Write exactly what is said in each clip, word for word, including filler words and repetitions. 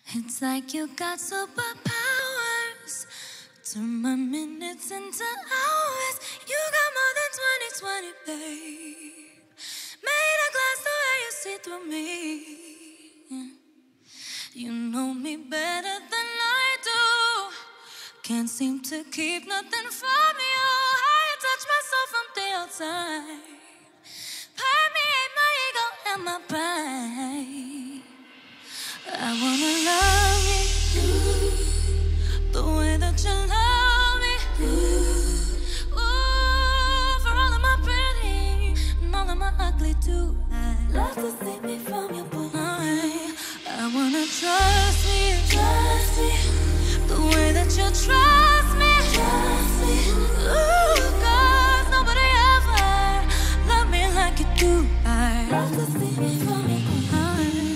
It's like you got superpowers. Turn my minutes into hours. You got more than twenty twenty, babe. Made a glass the way you see through me. Yeah. You know me better than I do. Can't seem to keep nothing from you. How you touch myself from the outside. Permeate my ego and my pride. I wanna love you the way that you love me. Ooh, for all of my pretty and all of my ugly too. I love to see me from your point of view. I wanna trust me, trust me the way that you trust me, trust me. Ooh, 'cause nobody ever loved me like you do. I love to see me from your point of view.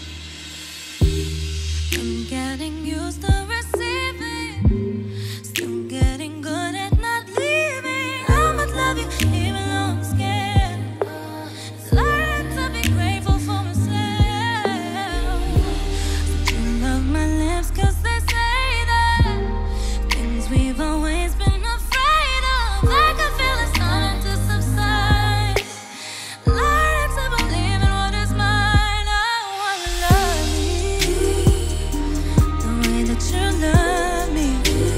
I'm getting used to receiving, still getting good at not leaving. I would love you even though I'm scared. Learning to be grateful for myself. So you love my lips 'cause they say that things we've always been afraid of, I can feel it starting to subside. Learning to believe in what is mine. I wanna love you the way that you love me.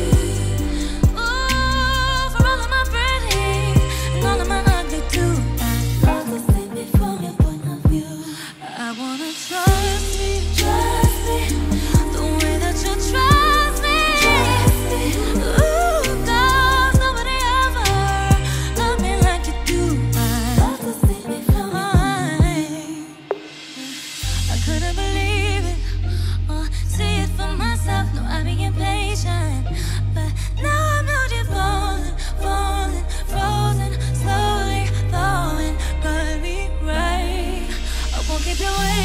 Ooh, for all of my pretty and all of my ugly too. I love to see me from your point of view. I wanna trust me, trust me the way that you trust me, trust me. Ooh, 'cause nobody ever loved me like you do. I love to see me from your point of view. I couldn't believe it or see it for myself. No, I be impatient, but now I'm out here falling, falling, frozen, slowly thawing. Got me right. I won't keep you waiting.